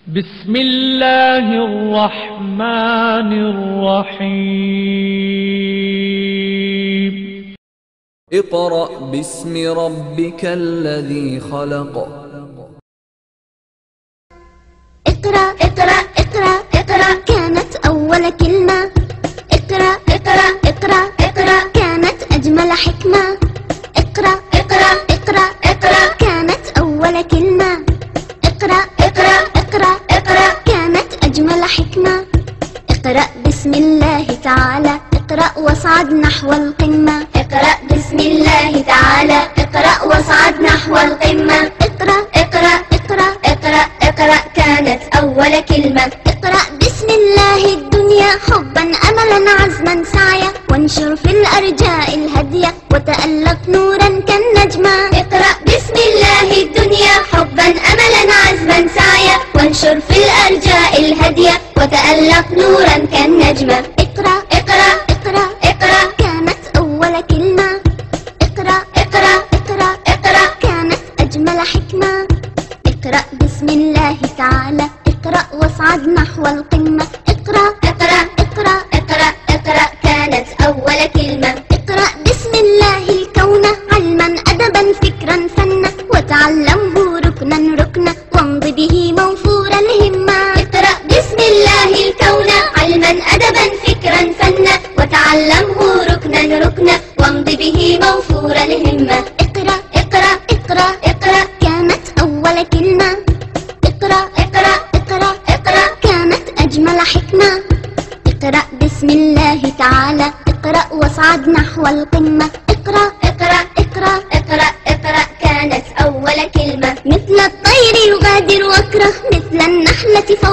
بسم الله الرحمن الرحيم. اقرأ باسم ربك الذي خلق. اقرأ اقرأ اقرأ اقرأ كانت أول كلمة. اقرأ اقرأ اقرأ اقرأ كانت أجمل حكمة. اقرأ اقرأ اقرأ اقرأ كانت أول كلمة. اقرأ اقرأ اقرأ اقرأ كانت أجمل حكمة. اقرأ بسم الله تعالى، اقرأ واصعد نحو القمة. اقرأ بسم الله تعالى، اقرأ واصعد نحو القمة. اقرأ اقرأ اقرأ اقرأ اقرأ كانت أول كلمة. اقرأ بسم الله الدنيا حبا أملا عزما سعيا، وانشر في الأرجاء الهدية وتألق نورا كالنجمة. اقرأ بسم الله الدنيا حبا أملا عزما سعيا، وانشر في الأرجاء الهدية وتألق نورا كالنجمة. اقرأ اقرأ اقرأ اقرأ كانت أول كلمة. اقرأ اقرأ اقرأ اقرأ كانت أجمل حكمة. اقرأ بسم الله تعالى، اقرأ واصعد نحو القمة. اقرأ اقرأ اقرأ اقرأ اقرأ كانت أول كلمة. اقرأ بسم الله الكون علما أدبا فكرا فنا، وتعلمه ركنا ركنا وامض به موفور الهمة. اقرأ بسم الله الكون علما أدبا فكرا فنا، وتعلمه ركنا ركنا وامض به موفور الهمة. اقرأ اقرأ اقرأ اقرأ كانت أول كلمة. اقرأ اقرأ اقرأ اقرأ كانت أجمل حكمة. اقرأ بسم الله تعالى، اقرأ واصعد نحو القمة. اقرأ اقرأ اقرأ اقرأ اقرأ كانت أول كلمة. مثل الطير يغادر وكره، مثل النحلة